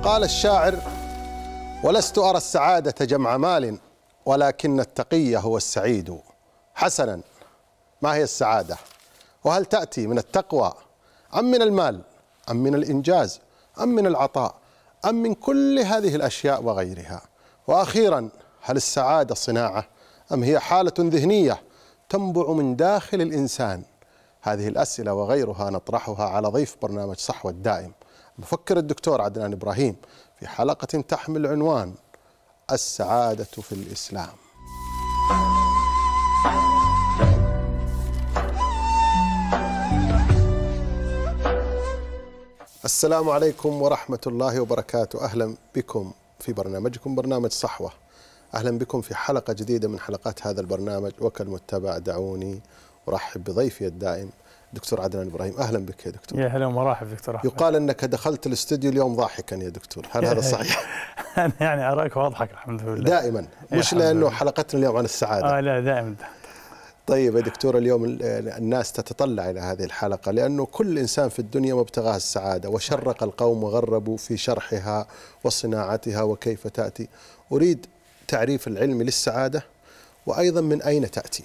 قال الشاعر: ولست أرى السعادة جمع مال ولكن التقي هو السعيد. حسنا، ما هي السعادة؟ وهل تأتي من التقوى أم من المال أم من الإنجاز أم من العطاء أم من كل هذه الأشياء وغيرها؟ وأخيرا، هل السعادة صناعة أم هي حالة ذهنية تنبع من داخل الإنسان؟ هذه الأسئلة وغيرها نطرحها على ضيف برنامج صحوة الدائم، المفكر الدكتور عدنان إبراهيم، في حلقة تحمل عنوان السعادة في الإسلام. السلام عليكم ورحمة الله وبركاته. أهلا بكم في برنامجكم برنامج صحوة. أهلا بكم في حلقة جديدة من حلقات هذا البرنامج، وكالمتابع دعوني أرحب بضيفي الدائم دكتور عدنان إبراهيم. أهلا بك يا دكتور. يا هلا ومرحبا دكتور أحمد. يقال أنك دخلت الاستوديو اليوم ضاحكا يا دكتور، هل هذا صحيح؟ أنا يعني أراك واضحك الحمد لله. دائما، مش لأنه حلقتنا اليوم عن السعادة. لا دائما. طيب يا دكتور، اليوم الناس تتطلع إلى هذه الحلقة لأنه كل إنسان في الدنيا مبتغاه السعادة، وشرق القوم وغربوا في شرحها وصناعتها وكيف تأتي. أريد تعريف العلم للسعادة، وأيضا من أين تأتي؟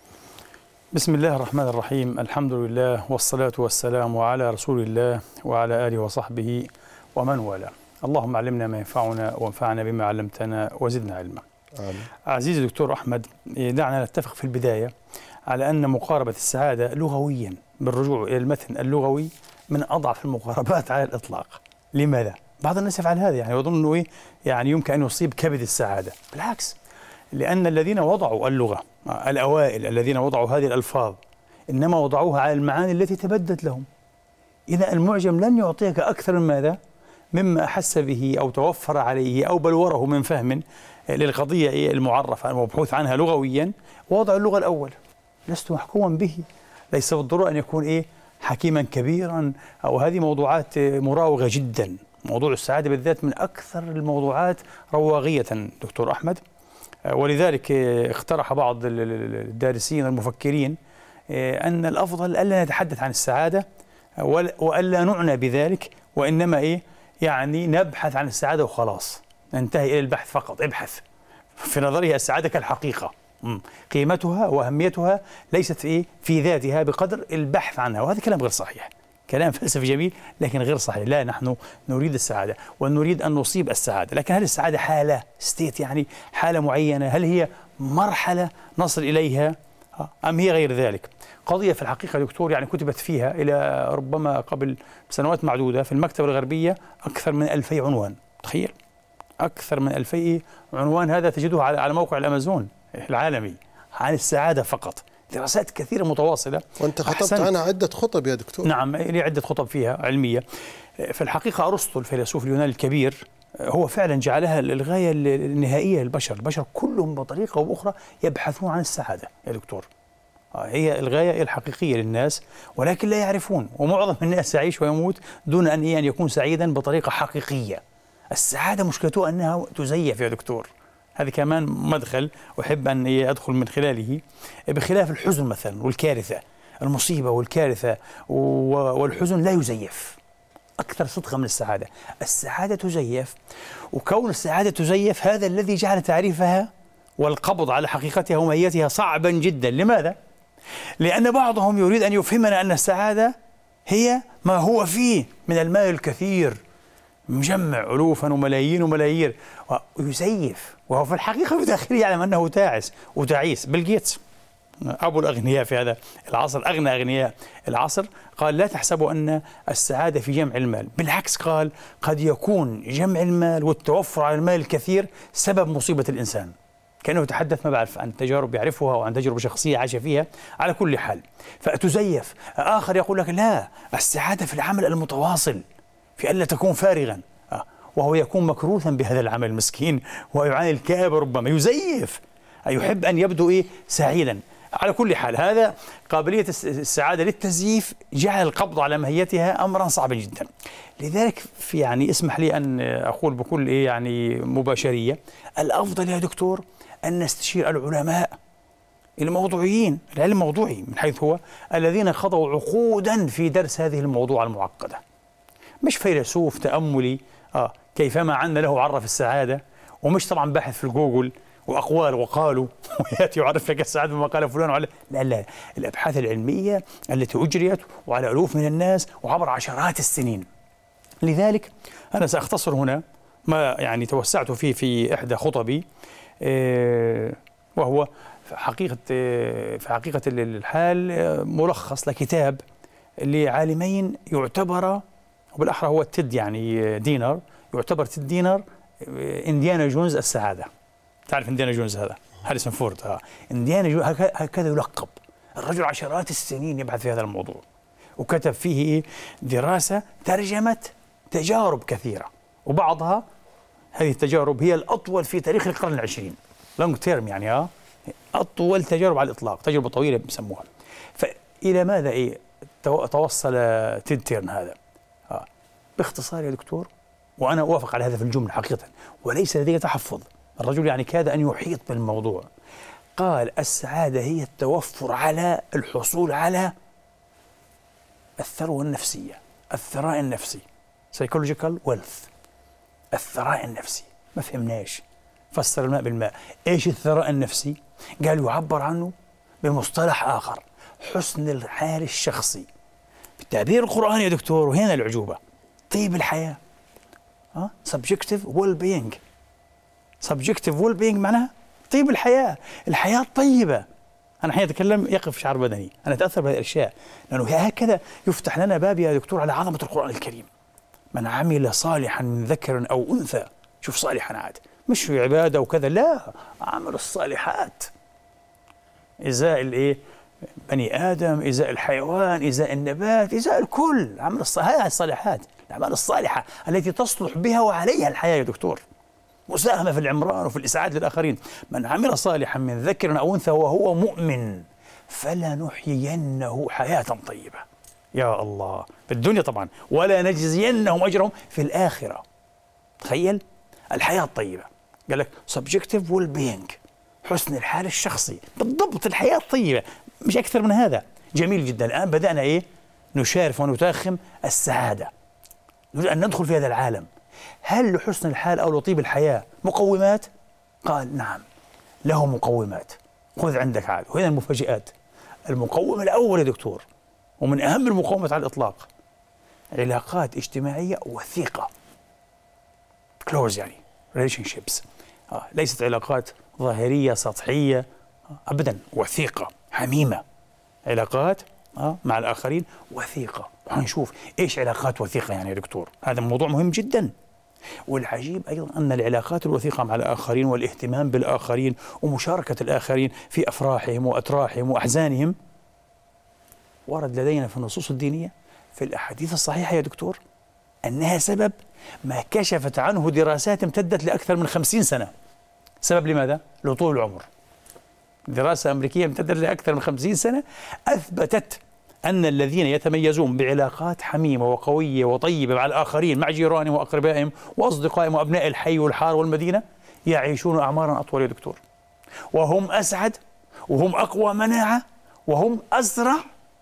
بسم الله الرحمن الرحيم، الحمد لله والصلاة والسلام على رسول الله وعلى آله وصحبه ومن والاه. اللهم علمنا ما ينفعنا وانفعنا بما علمتنا وزدنا علما. آمين. عزيزي دكتور أحمد، دعنا نتفق في البداية على أن مقاربة السعادة لغويا بالرجوع إلى المتن اللغوي من أضعف المقاربات على الإطلاق. لماذا؟ بعض الناس يفعل هذا، يعني يظن أنه يعني يمكن أن يصيب كبد السعادة. بالعكس، لأن الذين وضعوا اللغة الأوائل الذين وضعوا هذه الألفاظ إنما وضعوها على المعاني التي تبدت لهم. إذا المعجم لن يعطيك أكثر من ماذا؟ مما أحس به أو توفر عليه أو بلوره من فهم للقضية المعرفة المبحوث عنها لغويا. وضع اللغة الأول لست محكوما به، ليس بالضرورة أن يكون حكيما كبيرا، أو هذه موضوعات مراوغة جدا. موضوع السعادة بالذات من أكثر الموضوعات رواغية دكتور أحمد، ولذلك اقترح بعض الدارسين المفكرين أن الأفضل ألا نتحدث عن السعادة وألا نعنى بذلك، وإنما يعني نبحث عن السعادة وخلاص، ننتهي إلى البحث فقط. ابحث. في نظرها السعادة كالحقيقة، قيمتها وأهميتها ليست في ذاتها بقدر البحث عنها، وهذا كلام غير صحيح، كلام فلسفي جميل لكن غير صحيح. لا، نحن نريد السعادة ونريد أن نصيب السعادة، لكن هل السعادة حالة ستيت، يعني حالة معينة؟ هل هي مرحلة نصل إليها أم هي غير ذلك؟ قضية في الحقيقة دكتور يعني كتبت فيها إلى ربما قبل سنوات معدودة في المكتبة الغربية أكثر من 2000 عنوان. تخيل، أكثر من 2000 عنوان، هذا تجده على موقع الأمازون العالمي عن السعادة فقط. دراسات كثيرة متواصلة، وأنت خطبت عنها عدة خطب يا دكتور. نعم، لي عدة خطب فيها علمية. في الحقيقة أرسطو الفيلسوف اليوناني الكبير هو فعلا جعلها الغاية النهائية للبشر. البشر كلهم بطريقة أو بأخرى يبحثون عن السعادة يا دكتور، هي الغاية الحقيقية للناس، ولكن لا يعرفون، ومعظم الناس يعيش ويموت دون أن يكون سعيدا بطريقة حقيقية. السعادة مشكلتها أنها تزيف يا دكتور. هذا كمان مدخل أحب أن أدخل من خلاله، بخلاف الحزن مثلا والكارثة. المصيبة والكارثة والحزن لا يزيف، أكثر صدقا من السعادة. السعادة تزيف، وكون السعادة تزيف هذا الذي جعل تعريفها والقبض على حقيقتها وماهيتها صعبا جدا. لماذا؟ لأن بعضهم يريد أن يفهمنا أن السعادة هي ما هو فيه من المال الكثير، مجمع ألوفا وملايين وملايير، ويزيف، وهو في الحقيقة في داخله يعلم أنه تعس وتعيس. بيل جيتس أبو الأغنياء في هذا العصر، أغنى أغنياء العصر، قال: لا تحسبوا أن السعادة في جمع المال، بالعكس، قال: قد يكون جمع المال والتوفر على المال الكثير سبب مصيبة الإنسان. كأنه يتحدث ما بعرف عن تجارب يعرفها وعن تجربة شخصية عاش فيها. على كل حال، فتزيف. آخر يقول لك: لا، السعادة في العمل المتواصل، في ألا تكون فارغا، وهو يكون مكروثا بهذا العمل المسكين ويعاني الكآبة، ربما يزيف، يحب أن يبدو سعيدا. على كل حال، هذا قابلية السعادة للتزييف جعل القبض على ماهيتها أمرا صعبا جدا. لذلك اسمح لي أن أقول بكل مباشرية، الأفضل يا دكتور أن نستشير العلماء الموضوعيين، العلم الموضوعي من حيث هو، الذين خضوا عقودا في درس هذه الموضوع المعقدة، مش فيلسوف تأملي كيفما عن له عرف السعادة، ومش طبعا باحث في الجوجل وأقوال وقالوا ويأتي يعرف لك السعادة بما قال فلان وعلى لا لا، الأبحاث العلمية التي أجريت وعلى ألوف من الناس وعبر عشرات السنين. لذلك أنا سأختصر هنا ما يعني توسعت فيه في إحدى خطبي، وهو في حقيقة الحال ملخص لكتاب لعالمين يعتبر، وبالأحرى هو تيد يعني دينر، يعتبر تيد دينر إنديانا جونز السعادة. تعرف إنديانا جونز هذا هاريسون فورد، إنديانا جونز هكذا يلقب. الرجل عشرات السنين يبحث في هذا الموضوع، وكتب فيه دراسة ترجمت تجارب كثيرة، وبعضها هذه التجارب هي الأطول في تاريخ القرن العشرين، لونج تيرم يعني أطول تجارب على الإطلاق، تجربة طويلة بيسموها. فإلى ماذا توصل تيد تيرن هذا؟ باختصار يا دكتور، وأنا أوافق على هذا في الجملة حقيقة وليس لدي تحفظ، الرجل يعني كاد أن يحيط بالموضوع. قال السعادة هي التوفر على الحصول على الثروة النفسية، الثراء النفسي، psychological wealth، الثراء النفسي. ما فهمناش، فسر الماء بالماء. ايش الثراء النفسي؟ قال يعبر عنه بمصطلح آخر، حسن الحال الشخصي بالتعبير القرآني يا دكتور. وهنا العجوبة، طيب الحياة، subjective well-being. subjective well-being معناها طيب الحياة، الحياة الطيبة. أنا حين أتكلم يقف شعر بدني، أنا أتأثر بهذه الأشياء، لأنه هكذا يفتح لنا باب يا دكتور على عظمة القرآن الكريم. من عمل صالحا من ذكر أو أنثى، شوف صالحا عاد مش عبادة وكذا، لا، عمل الصالحات، إزاء الإيه؟ بني آدم، إزاء الحيوان، إزاء النبات، إزاء الكل، عمل هذه الصالحات، الأعمال الصالحة التي تصلح بها وعليها الحياة يا دكتور، مساهمة في العمران وفي الإسعاد للآخرين. من عمل صالحا من ذكر أو أنثى وهو مؤمن فلنحيينه حياة طيبة. يا الله، في الدنيا طبعا، ولا نجزينهم أجرهم في الآخرة. تخيل الحياة الطيبة، قال لك subjective well-being، حسن الحال الشخصي، بالضبط الحياة الطيبة، مش أكثر من هذا. جميل جدا. الآن بدأنا نشارف ونتاخم السعادة، نريد أن ندخل في هذا العالم. هل لحسن الحال أو لطيب الحياة مقومات؟ قال نعم، له مقومات. خذ عندك عاد، وهنا المفاجآت. المقوم الأول يا دكتور، ومن أهم المقومات على الإطلاق، علاقات اجتماعية وثيقة، close يعني relationships، ليست علاقات ظاهرية سطحية، أبدا، وثيقة حميمة، علاقات مع الآخرين وثيقة. وهنشوف إيش علاقات وثيقة يعني يا دكتور، هذا موضوع مهم جدا. والعجيب أيضا أن العلاقات الوثيقة مع الآخرين والاهتمام بالآخرين ومشاركة الآخرين في أفراحهم وأتراحهم وأحزانهم ورد لدينا في النصوص الدينية في الأحاديث الصحيحة يا دكتور أنها سبب ما كشفت عنه دراسات امتدت لأكثر من 50 سنة. سبب لماذا؟ لطول العمر. دراسة أمريكية امتدت لأكثر من 50 سنة أثبتت أن الذين يتميزون بعلاقات حميمة وقوية وطيبة مع الآخرين، مع جيرانهم وأقربائهم وأصدقائهم وأبناء الحي والحار والمدينة، يعيشون أعمارا أطول يا دكتور، وهم أسعد، وهم أقوى مناعة، وهم أسرع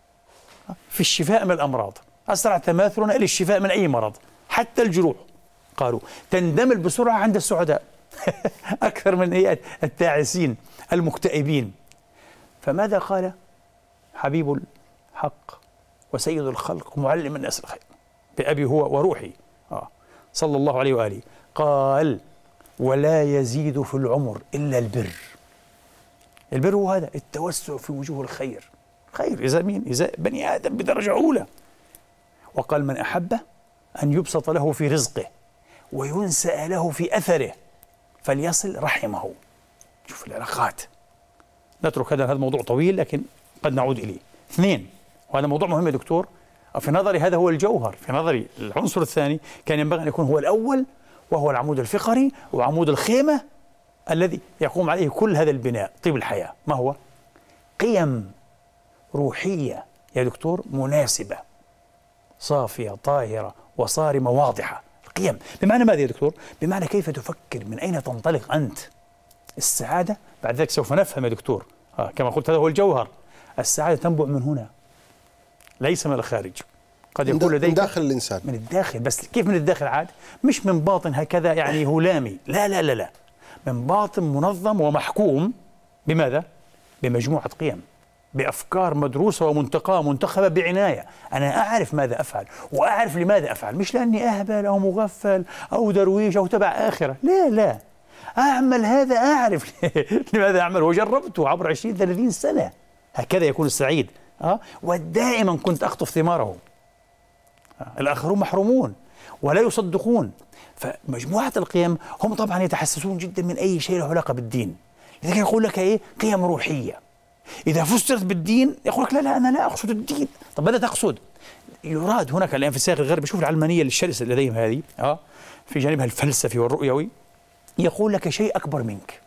في الشفاء من الأمراض، أسرع تماثلنا إلى الشفاء من أي مرض، حتى الجروح قالوا تندمل بسرعة عند السعداء أكثر من التاعسين المكتئبين. فماذا قال حبيب الحق وسيد الخلق ومعلم الناس الخير بأبي هو وروحي صلى الله عليه وآله، قال ولا يزيد في العمر إلا البر. البر هو هذا التوسع في وجوه الخير، خير إذا مين؟ إذا بني آدم بدرجة أولى. وقال من أحب أن يبسط له في رزقه وينسأ له في أثره فليصل رحمه. شوف العلاقات، نترك هذا موضوع طويل لكن قد نعود إليه. 2، وهذا موضوع مهم يا دكتور، في نظري هذا هو الجوهر، في نظري العنصر الثاني كان ينبغي أن يكون هو الأول، وهو العمود الفقري وعمود الخيمة الذي يقوم عليه كل هذا البناء، طيب الحياة. ما هو؟ قيم روحية يا دكتور مناسبة، صافية طاهرة وصارمة واضحة. القيم بمعنى ماذا يا دكتور؟ بمعنى كيف تفكر، من أين تنطلق أنت. السعادة بعد ذلك سوف نفهم يا دكتور، كما قلت هذا هو الجوهر. السعادة تنبع من هنا ليس من الخارج. قد يكون لديك من داخل الإنسان، من الداخل. بس كيف من الداخل عاد؟ مش من باطن هكذا يعني هلامي، لا لا لا لا، من باطن منظم ومحكوم بماذا؟ بمجموعة قيم، بأفكار مدروسة ومنتقاة منتخبة بعناية. أنا أعرف ماذا أفعل وأعرف لماذا أفعل، مش لأني أهبل أو مغفل أو درويش أو تبع آخرة، لا لا، أعمل هذا أعرف لماذا أعمل وجربته عبر 20-30 سنة. هكذا يكون السعيد. ودائما كنت أخطف ثماره. الآخرون محرومون ولا يصدقون. فمجموعة القيم هم طبعا يتحسسون جدا من أي شيء له علاقة بالدين، لذلك يقول لك إيه؟ قيم روحية. إذا فسرت بالدين يقول لك لا لا أنا لا أقصد الدين. طب ماذا تقصد؟ يراد هناك الآن في السياق الغربي، شوف العلمانية الشرسة لديهم هذه في جانبها الفلسفي والرؤيوي، يقول لك شيء أكبر منك،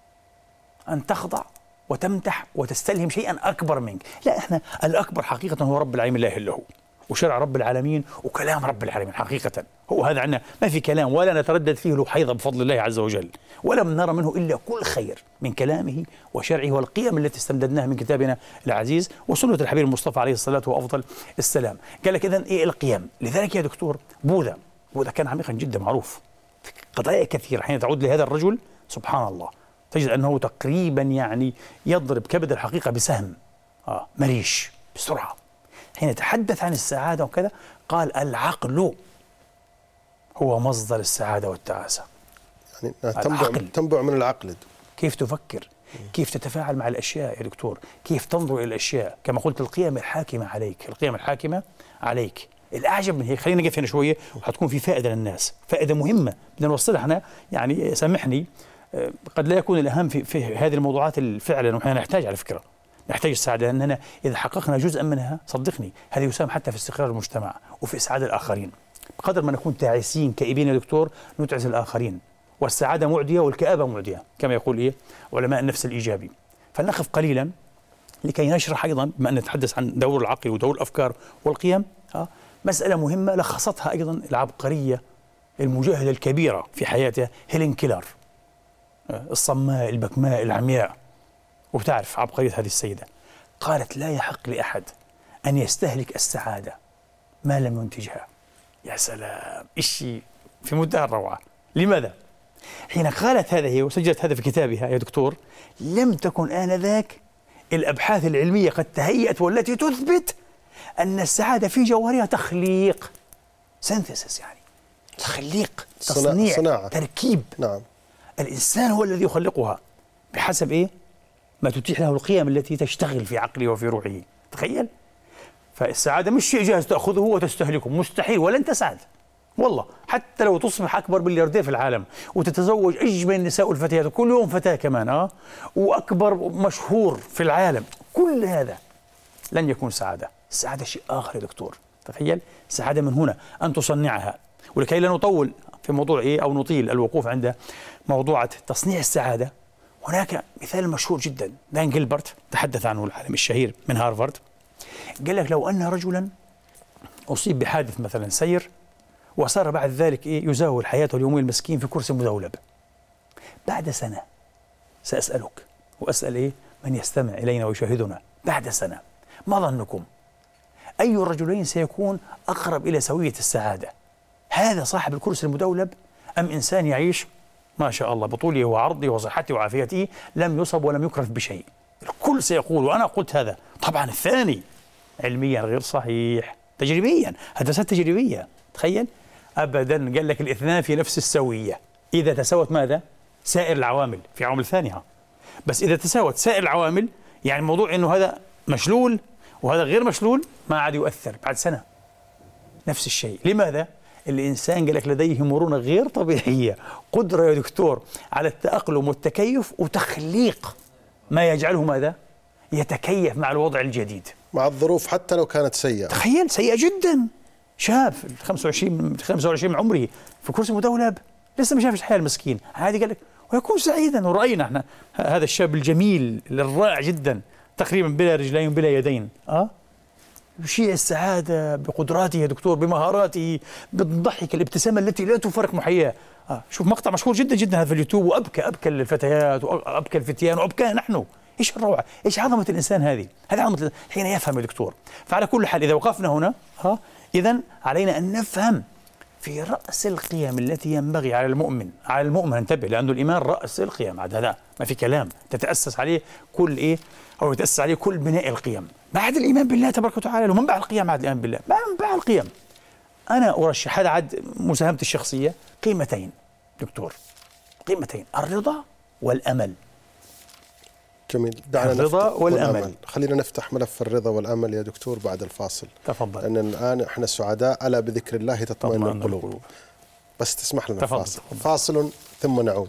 أن تخضع وتمتح وتستلهم شيئا أكبر منك. لا، إحنا الأكبر حقيقة هو رب العالمين لا إله إلا هو، وشرع رب العالمين وكلام رب العالمين حقيقة هو هذا. عندنا ما في كلام ولا نتردد فيه له حيضة بفضل الله عز وجل، ولم نرى منه إلا كل خير من كلامه وشرعه والقيم التي استمددناها من كتابنا العزيز وسنة الحبيب المصطفى عليه الصلاة وأفضل السلام. قال لك إذن إيه القيم؟ لذلك يا دكتور بوذا كان عميقا جدا معروف في قضايا كثيرة. حين تعود لهذا الرجل سبحان الله تجد أنه تقريبا يعني يضرب كبد الحقيقة بسهم مريش بسرعة. حين يتحدث عن السعادة وكذا قال العقل هو مصدر السعادة والتعاسة. يعني تنبع من العقل. كيف تفكر، كيف تتفاعل مع الأشياء يا دكتور، كيف تنظر إلى الأشياء. كما قلت القيم الحاكمة عليك، القيم الحاكمة عليك. الأعجب من هيك، خلينا نقف هنا شوية وحتكون في فائدة للناس، فائدة مهمة بدنا نوصلها احنا. يعني سامحني قد لا يكون الأهم في هذه الموضوعات فعلا، ونحن نحتاج على فكرة نحتاج السعادة، لأننا إذا حققنا جزءا منها صدقني هذا يساهم حتى في استقرار المجتمع وفي إسعاد الآخرين. بقدر ما نكون تعيسين كئيبين يا دكتور نتعس الآخرين، والسعادة معدية والكآبة معدية كما يقول علماء النفس الإيجابي. فلنقف قليلا لكي نشرح أيضا بما أن نتحدث عن دور العقل ودور الأفكار والقيم مسألة مهمة لخصتها أيضا العبقرية المجاهدة الكبيرة في حياتها هيلين كيلر، الصماء البكماء العمياء. وبتعرف عبقرية هذه السيدة، قالت لا يحق لأحد أن يستهلك السعادة ما لم ينتجها. يا سلام، إشي في منتهى الروعة. لماذا؟ حين قالت هذا هي وسجلت هذا في كتابها يا دكتور، لم تكن آنذاك الأبحاث العلمية قد تهيأت والتي تثبت أن السعادة في جوهرها تخليق، سينثيسيس، يعني تخليق، تصنيع، صناعة. تركيب. نعم. الإنسان هو الذي يخلقها بحسب ما تتيح له القيم التي تشتغل في عقله وفي روحه. تخيل. فالسعادة مش شيء جاهز تأخذه وتستهلكه، مستحيل، ولن تسعد والله. حتى لو تصبح أكبر ملياردير في العالم وتتزوج أجمل النساء والفتيات كل يوم فتاة كمان وأكبر مشهور في العالم، كل هذا لن يكون سعادة. السعادة شيء آخر يا دكتور. تخيل، السعادة من هنا أن تصنعها. ولكي لا نطول في موضوع أو نطيل الوقوف عند موضوعة تصنيع السعادة، هناك مثال مشهور جدا دان جيلبرت تحدث عنه العالم الشهير من هارفارد. قال لك لو أن رجلا أصيب بحادث مثلا سير وصار بعد ذلك يزاول حياته اليومية المسكين في كرسي مدولب، بعد سنة سأسألك وأسأل من يستمع إلينا ويشاهدنا، بعد سنة ما ظنكم أي الرجلين سيكون أقرب إلى سوية السعادة؟ هذا صاحب الكرسي المدولب أم إنسان يعيش ما شاء الله بطوله وعرضه وصحته وعافيته لم يصب ولم يكرف بشيء؟ الكل سيقول، وأنا قلت هذا. طبعا الثاني علميا غير صحيح، تجريبيا، هندسات تجريبية. تخيل، أبدا. قال لك الاثنان في نفس السوية إذا تساوت ماذا؟ سائر العوامل، في عوامل ثانية بس إذا تساوت سائر العوامل، يعني الموضوع إنه هذا مشلول وهذا غير مشلول ما عاد يؤثر بعد سنة. نفس الشيء. لماذا؟ الإنسان قال لك لديه مرونة غير طبيعية، قدرة يا دكتور على التأقلم والتكيف وتخليق ما يجعله ماذا؟ يتكيف مع الوضع الجديد، مع الظروف حتى لو كانت سيئة. تخيل، سيئة جدا. شاب 25 من عمره في كرسي مدولب لسه ما شافش الحياة المسكين، عادي قال لك ويكون سعيدا. ورأينا احنا هذا الشاب الجميل الرائع جدا تقريبا بلا رجلين بلا يدين يشيع السعادة بقدراته يا دكتور، بمهاراته، بالضحك، الابتسامة التي لا تفارق محياه. شوف مقطع مشهور جدا جدا هذا في اليوتيوب، وأبكى الفتيات وأبكى الفتيان وأبكى نحن. إيش الروعة، إيش عظمة الإنسان هذه عظمة حين يفهم يا دكتور. فعلى كل حال إذا وقفنا هنا إذن علينا أن نفهم في رأس القيم التي ينبغي على المؤمن انتبه، لأنه الإيمان رأس القيم، عاد هذا ما في كلام، تتأسس عليه كل أو يتأسس عليه كل بناء القيم بعد الإيمان بالله تبارك وتعالى. ومنبع القيم بعد الإيمان بالله، منبع القيم. أنا أرشح هذا عاد مساهمتي الشخصية قيمتين دكتور، قيمتين: الرضا والأمل. جميل. الرضا والأمل. خلينا نفتح ملف الرضا والأمل يا دكتور بعد الفاصل. تفضل. لأن الآن احنا سعداء، ألا بذكر الله تطمئن القلوب. بس تسمح لنا الفاصل. فاصل ثم نعود.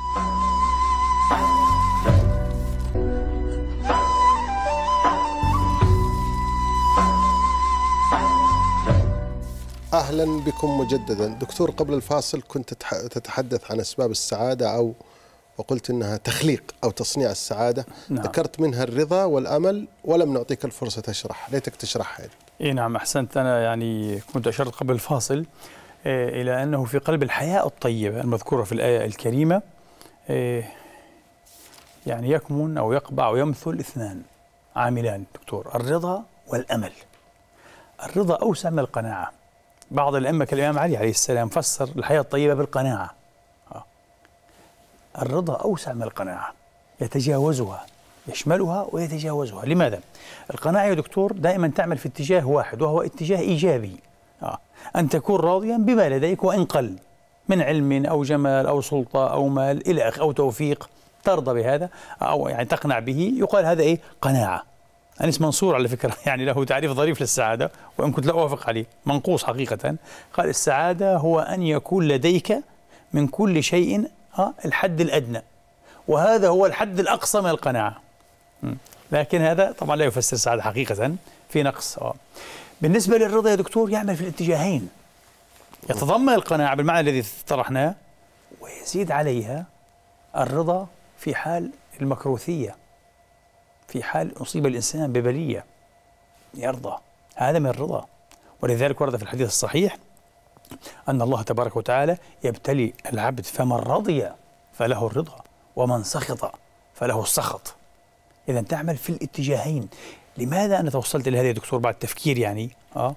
أهلا بكم مجددا. دكتور، قبل الفاصل كنت تتحدث عن أسباب السعادة وقلت إنها تخليق أو تصنيع السعادة. نعم. ذكرت منها الرضا والأمل ولم نعطيك الفرصة تشرح، ليتك تشرحها. نعم أحسنت. أنا يعني كنت أشرت قبل الفاصل إلى أنه في قلب الحياة الطيبة المذكورة في الآية الكريمة يعني يكمن أو يقبع أو يمثل اثنان عاملان دكتور: الرضا والأمل. الرضا أوسع من القناعة. بعض الأئمة كالإمام علي عليه السلام فسر الحياة الطيبة بالقناعة. الرضا أوسع من القناعة، يتجاوزها، يشملها ويتجاوزها. لماذا؟ القناعة يا دكتور دائما تعمل في اتجاه واحد، وهو اتجاه إيجابي. أن تكون راضيا بما لديك وإن قل من علم أو جمال أو سلطة أو مال إلى آخره أو توفيق، ترضى بهذا أو يعني تقنع به، يقال هذا قناعة. أنيس منصور على فكرة يعني له تعريف ظريف للسعادة، وإن كنت لا أوافق عليه، منقوص حقيقة. قال: السعادة هو أن يكون لديك من كل شيء الحد الأدنى، وهذا هو الحد الأقصى من القناعة. لكن هذا طبعا لا يفسر السعادة حقيقة، في نقص. بالنسبة للرضا يا دكتور يعمل في الاتجاهين، يتضمن القناعة بالمعنى الذي طرحناه ويزيد عليها الرضا في حال المكروثية، في حال أصيب الإنسان ببلية يرضى، هذا من الرضا. ولذلك ورد في الحديث الصحيح أن الله تبارك وتعالى يبتلي العبد، فمن رضي فله الرضا ومن سخط فله السخط. إذن تعمل في الاتجاهين. لماذا أنا توصلت إلى هذا يا دكتور بعد تفكير يعني؟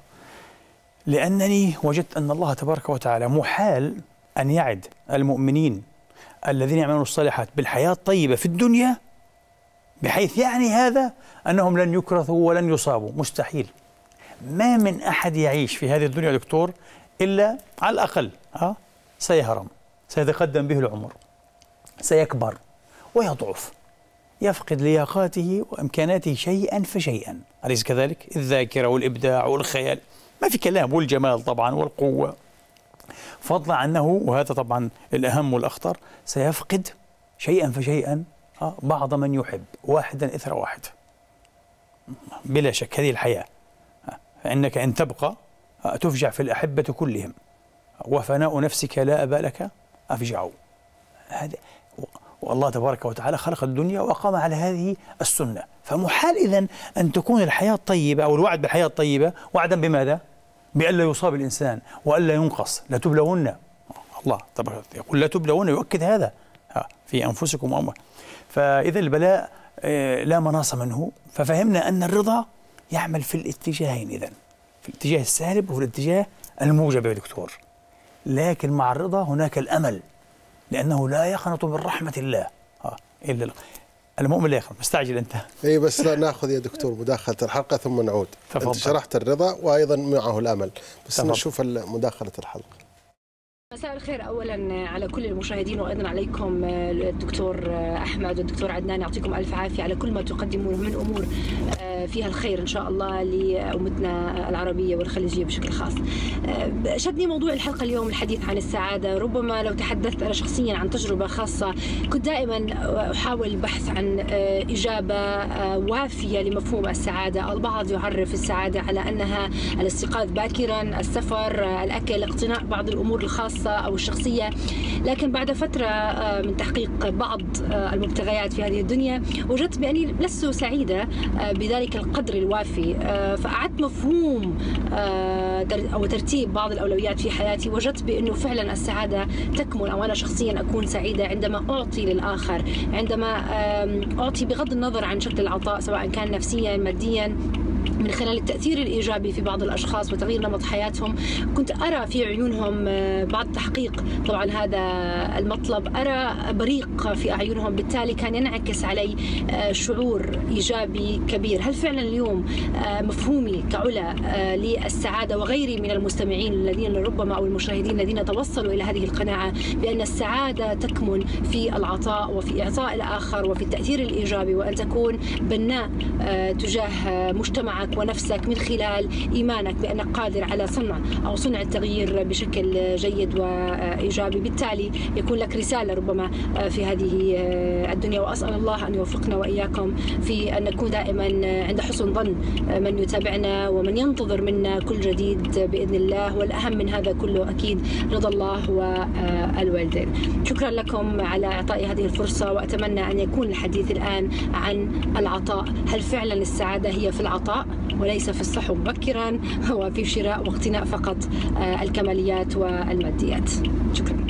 لأنني وجدت أن الله تبارك وتعالى محال أن يعد المؤمنين الذين يعملون الصالحات بالحياة الطيبة في الدنيا، بحيث يعني هذا أنهم لن يكرثوا ولن يصابوا. مستحيل. ما من أحد يعيش في هذه الدنيا دكتور إلا على الأقل سيهرم، سيتقدم به العمر، سيكبر ويضعف، يفقد لياقاته وإمكاناته شيئا فشيئا، أليس كذلك؟ الذاكرة والإبداع والخيال، ما في كلام، والجمال طبعا والقوة، فضلا عنه، وهذا طبعا الأهم والأخطر، سيفقد شيئا فشيئا بعض من يحب، واحدا إثر واحد. بلا شك هذه الحياة، فإنك إن تبقى تفجع في الأحبة كلهم، وفناء نفسك لا أبا لك أفجع. هذا والله تبارك وتعالى خلق الدنيا وأقام على هذه السنة، فمحال إذن أن تكون الحياة الطيبة أو الوعد بالحياة الطيبة وعدا بماذا؟ بألا يصاب الإنسان وألا ينقص. لا تبلون، الله تبارك يقول لا تبلون، يؤكد هذا في أنفسكم وأموالكم. فإذا البلاء لا مناص منه. ففهمنا أن الرضا يعمل في الاتجاهين، إذن في الاتجاه السالب وفي الاتجاه الموجب يا دكتور. لكن مع الرضا هناك الأمل، لأنه لا يقنط من رحمة الله إلا المؤمن لا يقنط. مستعجل أنت. إيه بس لا نأخذ يا دكتور مداخلة الحلقة ثم نعود. تفضل. أنت شرحت الرضا وأيضا معه الأمل، بس تفضل. نشوف مداخلة الحلقة. مساء الخير أولا على كل المشاهدين، وأيضا عليكم الدكتور أحمد والدكتور عدنان، يعطيكم ألف عافية على كل ما تقدموه من أمور فيها الخير إن شاء الله لأمتنا العربية والخليجية بشكل خاص. شدني موضوع الحلقة اليوم الحديث عن السعادة. ربما لو تحدثت أنا شخصيا عن تجربة خاصة، كنت دائما أحاول البحث عن إجابة وافية لمفهوم السعادة. البعض يعرف السعادة على أنها الاستيقاظ باكرا، السفر، الأكل، اقتناء بعض الأمور الخاصة أو الشخصية. لكن بعد فترة من تحقيق بعض المبتغيات في هذه الدنيا، وجدت بأني لست سعيدة بذلك القدر الوافي. فأعدت مفهوم أو ترتيب بعض الأولويات في حياتي، وجدت بأنه فعلا السعادة تكمن، أو أنا شخصيا أكون سعيدة عندما أعطي للآخر، عندما أعطي بغض النظر عن شكل العطاء، سواء كان نفسيا ماديا من خلال التأثير الإيجابي في بعض الأشخاص وتغيير نمط حياتهم، كنت أرى في عيونهم بعد تحقيق طبعا هذا المطلب، أرى بريق في أعينهم، بالتالي كان ينعكس علي شعور إيجابي كبير. هل فعلا اليوم مفهومي كعلا للسعادة وغيري من المستمعين الذين ربما أو المشاهدين الذين توصلوا إلى هذه القناعة بأن السعادة تكمن في العطاء وفي إعطاء الآخر وفي التأثير الإيجابي، وأن تكون بناء تجاه مجتمعك ونفسك من خلال إيمانك بأنك قادر على صنع التغيير بشكل جيد وإيجابي، بالتالي يكون لك رسالة ربما في هذه الدنيا. وأسأل الله أن يوفقنا وإياكم في أن نكون دائما عند حسن ظن من يتابعنا ومن ينتظر منا كل جديد بإذن الله، والأهم من هذا كله أكيد رضا الله والوالدين. شكرا لكم على إعطائي هذه الفرصة، وأتمنى أن يكون الحديث الآن عن العطاء. هل فعلا السعادة هي في العطاء وليس في الصحو مبكرا وفي شراء واقتناء فقط الكماليات والماديات؟ شكرا.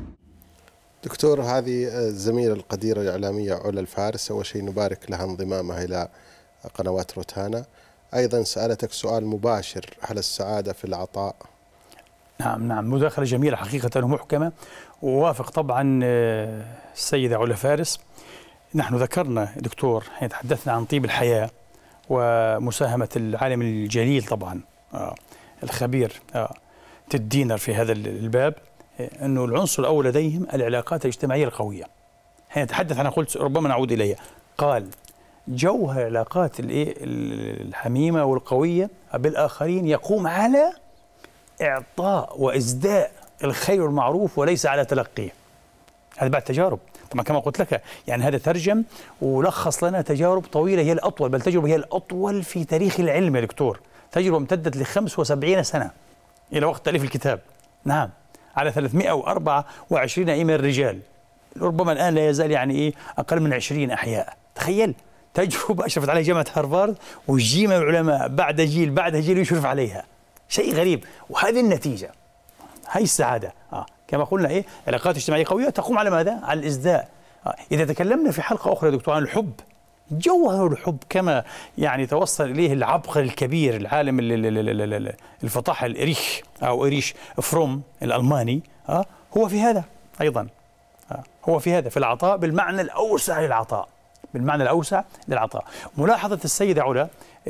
دكتور، هذه الزميلة القديرة الإعلامية علا الفارس، أول شيء نبارك لها انضمامها إلى قنوات روتانا. أيضا سألتك سؤال مباشر: هل السعادة في العطاء؟ نعم، مداخلة جميلة حقيقة ومحكمة، ووافق طبعا السيدة علا فارس. نحن ذكرنا دكتور حين تحدثنا عن طيب الحياة ومساهمة العالم الجليل طبعا الخبير تيد دينر في هذا الباب، أنه العنصر الأول لديهم العلاقات الاجتماعية القوية. حين تحدث عنها قلت ربما نعود إليها، قال جوهر العلاقات الحميمة والقوية بالآخرين يقوم على إعطاء وإسداء الخير والمعروف وليس على تلقيه. هذا بعد تجارب طبعا كما قلت لك، يعني هذا ترجم ولخص لنا تجارب طويلة، هي الأطول، بل تجربة هي الأطول في تاريخ العلم يا دكتور، تجربة امتدت ل 75 سنة إلى وقت تأليف الكتاب. نعم، على 324 من الرجال، ربما الآن لا يزال يعني أقل من 20 أحياء. تخيل تجربة أشرفت عليها جامعة هارفارد وجيم العلماء بعد جيل بعد جيل يشرف عليها، شيء غريب. وهذه النتيجة، هاي السعادة كما قلنا علاقات اجتماعية قوية تقوم على ماذا؟ على الإسداء. إذا تكلمنا في حلقة أخرى يا دكتور عن الحب، جوهر الحب كما يعني توصل إليه العبقري الكبير العالم الفطاح إريش فروم الألماني، هو في هذا أيضا، هو في هذا، في العطاء بالمعنى الأوسع للعطاء، بالمعنى الأوسع للعطاء. ملاحظة السيدة علا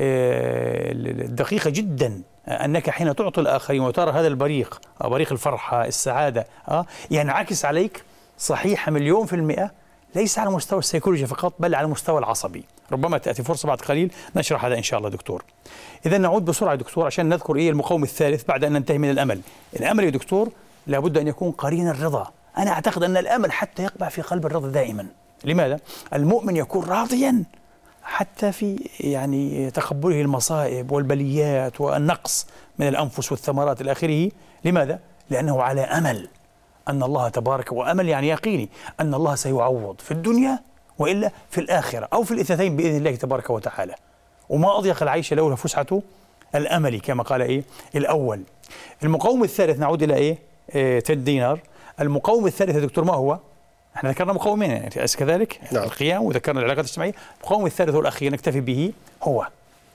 الدقيقة جدا، أنك حين تعطي الآخرين وترى هذا البريق، بريق الفرحة السعادة ينعكس عليك صحيح 100%، ليس على مستوى السيكولوجي فقط بل على المستوى العصبي. ربما تأتي فرصة بعد قليل نشرح هذا إن شاء الله دكتور. إذا نعود بسرعة دكتور عشان نذكر المقوم الثالث بعد أن ننتهي من الأمل. الأمل يا دكتور لابد أن يكون قرين الرضا. أنا أعتقد أن الأمل حتى يقبع في قلب الرضا دائما. لماذا؟ المؤمن يكون راضيا حتى في يعني تقبله المصائب والبليات والنقص من الأنفس والثمرات إلى آخره. لماذا؟ لأنه على أمل أن الله تبارك، وأمل يعني يقيني أن الله سيعوض في الدنيا وإلا في الآخرة أو في الاثنتين بإذن الله تبارك وتعالى. وما أضيق العيش لولا فسحة الأمل كما قال الأول. المقوم الثالث نعود إلى تيد دينر. المقوم الثالث يا دكتور ما هو؟ احنا ذكرنا مقومين يعني كذلك، نعم. القيام، وذكرنا العلاقات الاجتماعية. المقوم الثالث والأخير نكتفي به هو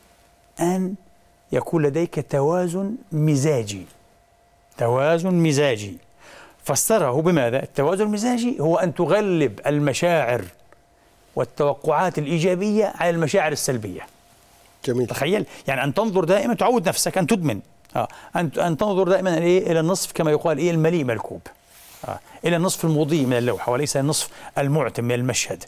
أن يكون لديك توازن مزاجي. توازن مزاجي فسره بماذا؟ التوازن المزاجي هو أن تغلب المشاعر والتوقعات الإيجابية على المشاعر السلبية. جميل. تخيل يعني أن تنظر دائما، تعود نفسك أن تدمن أن تنظر دائما إلى النصف كما يقال المليء من الكوب، إلى النصف المضيء من اللوحة وليس النصف المعتم من المشهد.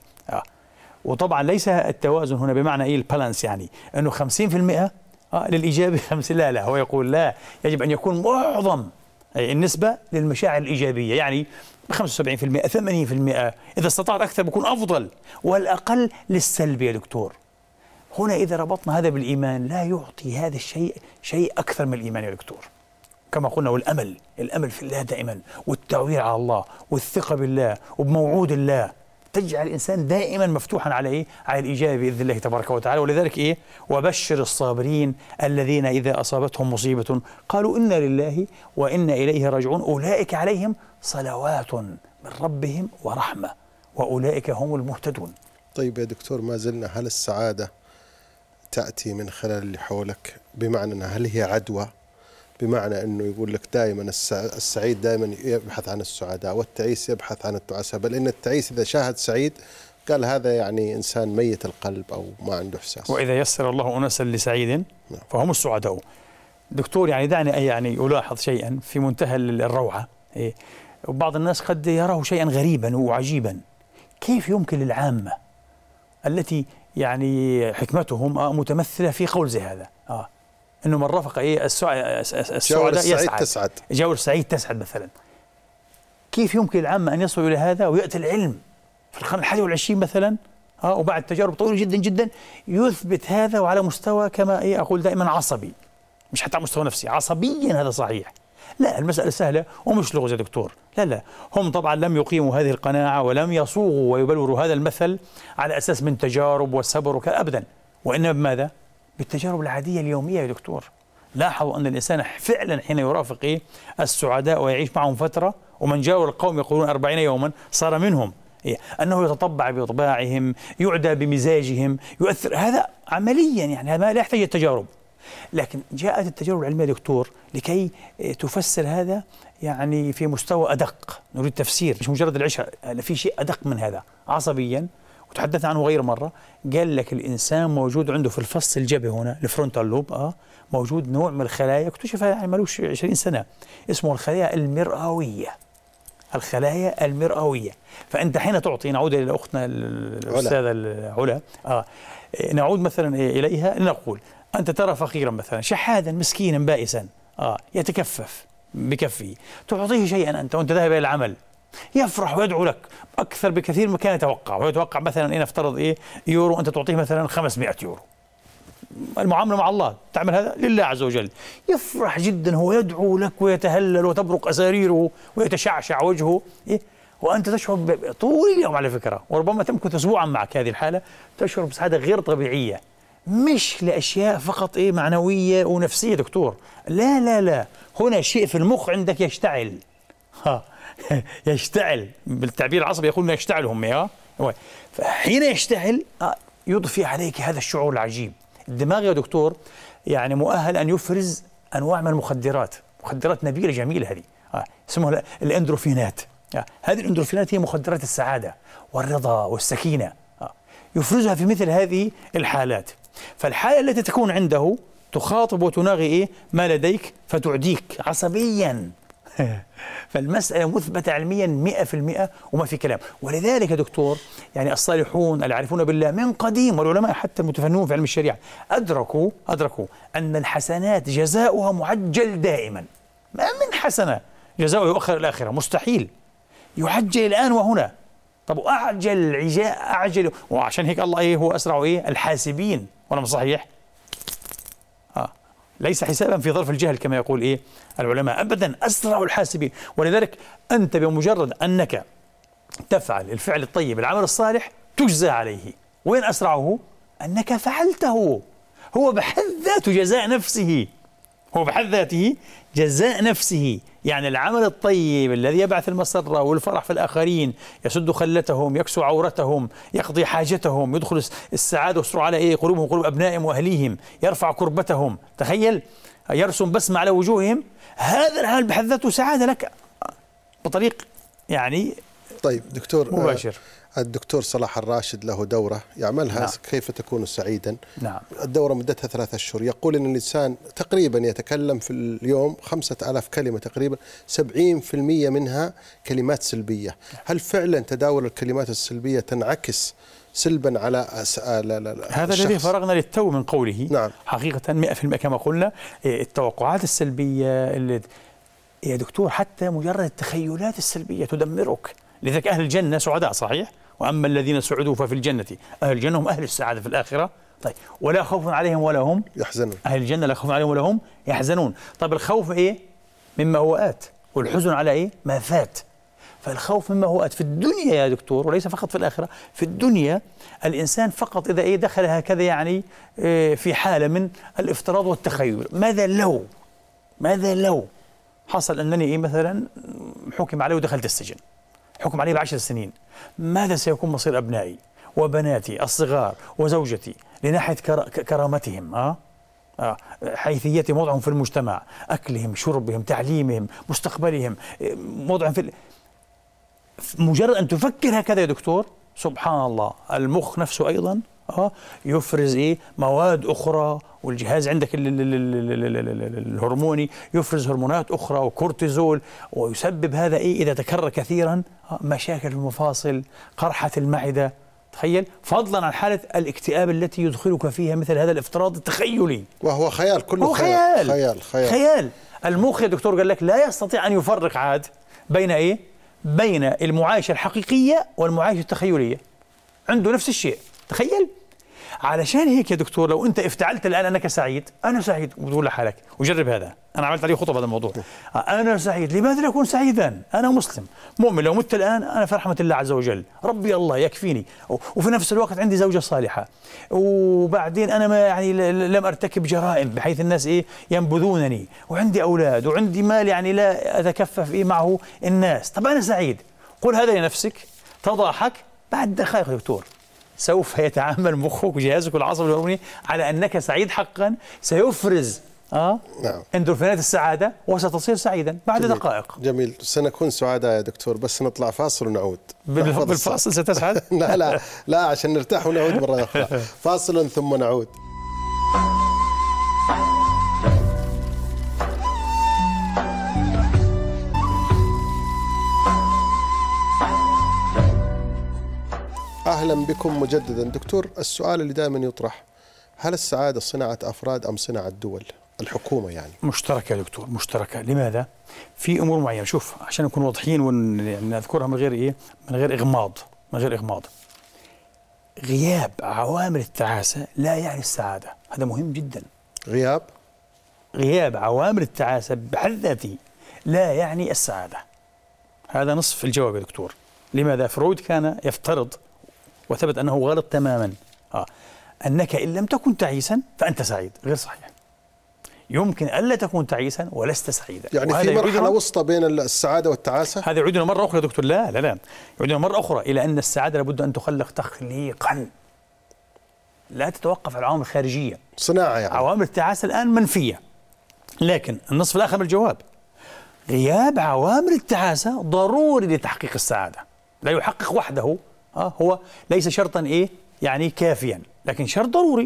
وطبعا ليس التوازن هنا بمعنى البالانس، يعني أنه 50% للإيجابي 50، لا هو يقول لا، يجب أن يكون معظم النسبة للمشاعر الإيجابية، يعني 75% 80%، إذا استطعت أكثر بكون أفضل، والأقل للسلبي يا دكتور. هنا إذا ربطنا هذا بالإيمان لا يعطي هذا الشيء شيء أكثر من الإيمان يا دكتور كما قلنا. والأمل، الأمل في الله دائما، والتعويل على الله، والثقة بالله وبموعود الله تجعل الإنسان دائما مفتوحا على على الإيجاب بإذن الله تبارك وتعالى. ولذلك وبشر الصابرين الذين إذا أصابتهم مصيبة قالوا إنا لله وإنا إليه راجعون أولئك عليهم صلوات من ربهم ورحمة وأولئك هم المهتدون. طيب يا دكتور، ما زلنا، هل السعادة تأتي من خلال اللي حولك؟ بمعنى أنها هل هي عدوى؟ بمعنى أنه يقول لك دائما السعيد دائما يبحث عن السعداء، والتعيس يبحث عن التعساء، بل إن التعيس إذا شاهد سعيد قال هذا يعني إنسان ميت القلب أو ما عنده إحساس. وإذا يسر الله أناسا لسعيد فهم السعداء. دكتور، يعني دعني يعني ألاحظ شيئا في منتهى الروعة. وبعض الناس قد يراه شيئا غريبا وعجيبا. كيف يمكن للعامة التي يعني حكمتهم متمثلة في قول زي هذا إنه من رفق السعداء تسعد، جاور السعيد تسعد مثلا، كيف يمكن للعامة أن يصلوا إلى هذا ويأتي العلم في القرن 21 مثلا وبعد تجارب طويلة جدا جدا يثبت هذا، وعلى مستوى كما أقول دائما عصبي، مش حتى على مستوى نفسي، عصبيا هذا صحيح. لا، المسألة سهلة ومش لغز يا دكتور. لا، هم طبعا لم يقيموا هذه القناعة ولم يصوغوا ويبلوروا هذا المثل على أساس من تجارب والصبر وكذا أبدا، وإنما بماذا؟ بالتجارب العادية اليومية يا دكتور. لاحظوا أن الإنسان فعلا حين يرافق السعداء ويعيش معهم فترة، ومن جاور القوم يقولون 40 يوما صار منهم، أنه يتطبع بطباعهم، يعدى بمزاجهم، يؤثر. هذا عمليا يعني هذا لا يحتاج التجارب. لكن جاءت التجارب العلمية دكتور لكي تفسر هذا يعني في مستوى أدق. نريد تفسير، مش مجرد العشاء، في شيء أدق من هذا عصبيا. وتحدثنا عنه غير مرة. قال لك الإنسان موجود عنده في الفص الجبهي هنا الفرونتال لوب موجود نوع من الخلايا اكتشفها يعني مالوش 20 سنة، اسمه الخلايا المرئوية. الخلايا المرئوية. فأنت حين تعطي، نعود إلى أختنا الأستاذة علا، نعود مثلا إليها لنقول أنت ترى فقيرا مثلا شحادا مسكينا بائسا يتكفف بكفه، تعطيه شيئا أنت وأنت ذاهب إلى العمل، يفرح ويدعو لك أكثر بكثير مما كان يتوقع. ويتوقع مثلا نفترض يورو، أنت تعطيه مثلا 500 يورو. المعاملة مع الله تعمل هذا لله عز وجل، يفرح جدا، هو يدعو لك ويتهلل وتبرق أساريره ويتشعشع وجهه، وأنت تشعر طول اليوم على فكرة، وربما تمكث أسبوعا معك هذه الحالة، تشعر بسعادة غير طبيعية، مش لأشياء فقط معنوية ونفسية دكتور. لا لا لا، هنا شيء في المخ عندك يشتعل. يشتعل بالتعبير العصبي يقولون يشتعل هم. فحين يشتعل يضفي عليك هذا الشعور العجيب. الدماغ يا دكتور يعني مؤهل أن يفرز أنواع من المخدرات، مخدرات نبيلة جميلة هذه اسمها الأندروفينات. هذه الأندروفينات هي مخدرات السعادة والرضا والسكينة، يفرزها في مثل هذه الحالات. فالحالة التي تكون عنده تخاطب وتناغي ما لديك فتعديك عصبيا. فالمسألة مثبتة علميا 100% وما في كلام. ولذلك يا دكتور يعني الصالحون العارفون بالله من قديم والعلماء حتى المتفننون في علم الشريعة أدركوا أن الحسنات جزاؤها معجل دائما. ما من حسنة جزاؤها يؤخر الآخرة، مستحيل، يعجل الآن وهنا. طب أعجل، وعشان هيك الله هو أسرع الحاسبين، ولا مش صحيح؟ ليس حسابا في ظرف الجهل كما يقول العلماء، أبدا، أسرع الحاسبين. ولذلك أنت بمجرد أنك تفعل الفعل الطيب العمل الصالح تجزى عليه. وين أسرعه؟ أنك فعلته. هو بحد ذاته جزاء نفسه، هو بحد ذاته جزاء نفسه. يعني العمل الطيب الذي يبعث المسرة والفرح في الآخرين، يسد خلتهم، يكسو عورتهم، يقضي حاجتهم، يدخل السعادة ويسر على قلوبهم وقلوب أبنائهم وأهليهم، يرفع كربتهم، تخيل، يرسم بسمة على وجوههم. هذا العمل بحد ذاته سعادة لك بطريق يعني طيب دكتور مباشر. الدكتور صلاح الراشد له دورة يعملها، نعم. كيف تكون سعيدا؟ نعم. الدورة مدتها 3 أشهر. يقول أن الإنسان تقريبا يتكلم في اليوم 5000 كلمة تقريبا، 70% منها كلمات سلبية. هل فعلا تداول الكلمات السلبية تنعكس سلبا على هذا الذي فرغنا للتو من قوله؟ نعم. حقيقة 100% كما قلنا. التوقعات السلبية يا دكتور حتى مجرد التخيلات السلبية تدمرك. لذلك أهل الجنة سعداء صحيح، وأما الذين سعدوا ففي الجنة، أهل الجنة هم أهل السعادة في الآخرة. طيب، ولا خوف عليهم ولا هم يحزنون. أهل الجنة لا خوف عليهم ولا هم يحزنون. طيب الخوف مما هو آت، والحزن على ما فات. فالخوف مما هو آت في الدنيا يا دكتور، وليس فقط في الآخرة. في الدنيا الإنسان فقط إذا دخل هكذا يعني في حالة من الافتراض والتخيل. ماذا لو حصل أنني مثلا حكم علي ودخلت السجن، حكم علي ب10 سنين، ماذا سيكون مصير أبنائي؟ وبناتي الصغار وزوجتي لناحية كرامتهم، حيثيتهم، وضعهم في المجتمع، أكلهم، شربهم، تعليمهم، مستقبلهم، وضعهم مجرد أن تفكر هكذا يا دكتور، سبحان الله، المخ نفسه أيضا يفرز مواد أخرى، والجهاز عندك الهرموني يفرز هرمونات أخرى وكورتيزول، ويسبب هذا إذا تكرر كثيرا مشاكل في المفاصل، قرحة المعدة. تخيل، فضلا عن حالة الاكتئاب التي يدخلك فيها مثل هذا الافتراض التخيلي، وهو خيال، كله هو خيال. خيال خيال خيال. المخ يا دكتور قال لك لا يستطيع أن يفرق عاد بين بين المعايشة الحقيقية والمعايشة التخيلية، عنده نفس الشيء. تخيل. علشان هيك يا دكتور لو أنت افتعلت الآن أنك سعيد، أنا سعيد، وتقول لحالك وجرب هذا، أنا عملت عليه خطب هذا الموضوع، أنا سعيد، لماذا لا أكون سعيدا؟ أنا مسلم مؤمن، لو مت الآن أنا في رحمة الله عز وجل، ربي الله يكفيني، وفي نفس الوقت عندي زوجة صالحة، وبعدين أنا ما لم أرتكب جرائم بحيث الناس ينبذونني، وعندي أولاد، وعندي مال لا أتكفف معه الناس، طب أنا سعيد. قل هذا لنفسك، تضاحك، بعد دقائق يا دكتور سوف يتعامل مخك وجهازك العصبي الهرموني على أنك سعيد حقا، سيفرز نعم اندورفينات السعادة، وستصير سعيدا بعد دقائق. جميل، سنكون سعداء يا دكتور، بس نطلع فاصل ونعود. بالفاصل ستسعد؟ لا عشان نرتاح ونعود مرة أخرى. فاصل ثم نعود. أهلا بكم مجددا. دكتور، السؤال اللي دائما يطرح، هل السعادة صناعة أفراد أم صناعة دول؟ الحكومة يعني. مشتركة يا دكتور، مشتركة. لماذا؟ في أمور معينة، شوف عشان نكون واضحين ونذكرها من غير من غير إغماض. غياب عوامل التعاسة لا يعني السعادة، هذا مهم جدا. غياب عوامل التعاسة بحد ذاته لا يعني السعادة، هذا نصف الجواب يا دكتور. لماذا؟ فرويد كان يفترض، وثبت أنه غلط تماما، أنك إن لم تكن تعيسا فأنت سعيد. غير صحيح، يمكن ألا تكون تعيسا ولست سعيدا. يعني في مرحلة وسطى بين السعادة والتعاسة. هذا يعيدنا مرة أخرى يا دكتور، لا يعيدنا مرة أخرى إلى أن السعادة لابد أن تخلق تخليقا، لا تتوقف على العوامل الخارجية، صناعة يعني. عوامل التعاسة الآن منفية، لكن النصف الآخر من الجواب، غياب عوامل التعاسة ضروري لتحقيق السعادة، لا يحقق وحده، هو ليس شرطا يعني كافيا، لكن شرط ضروري.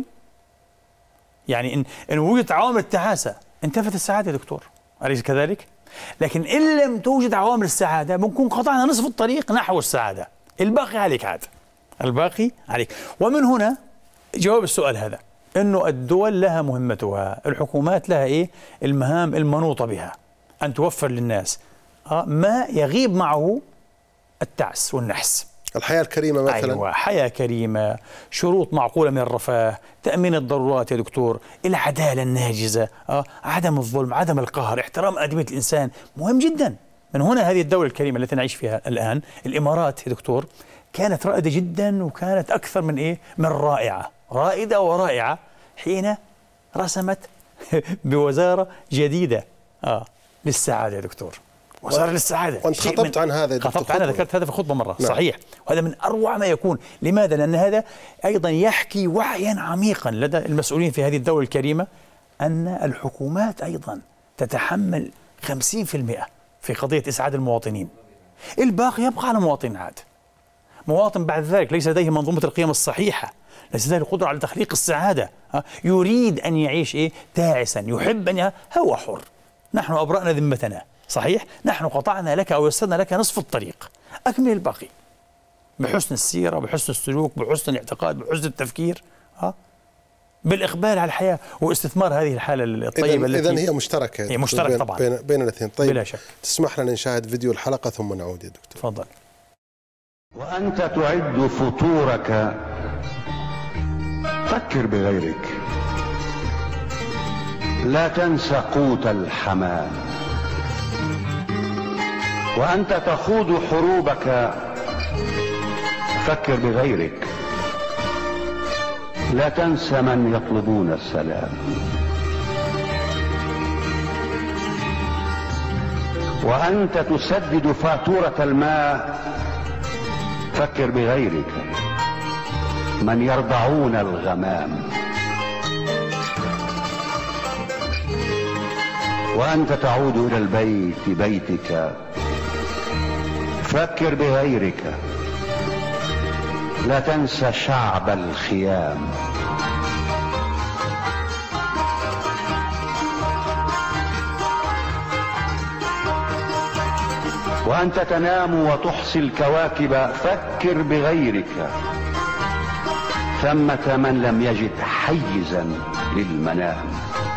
يعني إن وجدت عوامل التعاسة انتفت السعادة يا دكتور، أليس كذلك؟ لكن إن لم توجد عوامل السعادة بنكون قطعنا نصف الطريق نحو السعادة، الباقي عليك عاد، الباقي عليك. ومن هنا جواب السؤال هذا، إنه الدول لها مهمتها، الحكومات لها المهام المنوطة بها، أن توفر للناس ما يغيب معه التعس والنحس. الحياة الكريمة مثلا. أيوة، حياة كريمة، شروط معقولة من الرفاه، تأمين الضرورات يا دكتور، العدالة الناجزة، عدم الظلم، عدم القهر، احترام أدمية الإنسان، مهم جدا. من هنا هذه الدولة الكريمة التي نعيش فيها الآن، الإمارات يا دكتور، كانت رائدة جدا، وكانت أكثر من من رائعة، رائدة ورائعة، حين رسمت بوزارة جديدة للسعادة يا دكتور، وزارة للسعادة. وأنت خطبت عن هذا، خطبت عنها، ذكرت هذا في خطبة مرة. نعم. صحيح، وهذا من أروع ما يكون. لماذا؟ لأن هذا أيضا يحكي وعيا عميقا لدى المسؤولين في هذه الدولة الكريمة، أن الحكومات أيضا تتحمل 50% في قضية إسعاد المواطنين، الباقي يبقى على مواطن عاد. مواطن بعد ذلك ليس لديه منظومة القيم الصحيحة، ليس لديه القدرة على تخليق السعادة، يريد أن يعيش تاعسا، يحب أن هو حر. نحن أبرأنا ذمتنا، صحيح، نحن قطعنا لك أو يسرنا لك نصف الطريق، أكمل الباقي بحسن السيرة، بحسن السلوك، بحسن الاعتقاد، بحسن التفكير، بالإقبال على الحياة واستثمار هذه الحالة الطيبة التي إذن هي مشتركة. هي مشتركة طبعا بين الاثنين. طيب، بلا شك. تسمح لنا نشاهد فيديو الحلقة ثم نعود يا دكتور. تفضل. وأنت تعد فطورك، فكر بغيرك، لا تنسى قوت الحمام. وأنت تخوض حروبك، فكر بغيرك، لا تنسى من يطلبون السلام. وأنت تسدد فاتورة الماء، فكر بغيرك، من يرضعون الغمام. وأنت تعود إلى البيت بيتك، فكر بغيرك، لا تنسى شعب الخيام. وأنت تنام وتحصي الكواكب، فكر بغيرك، ثمة من لم يجد حيزا للمنام.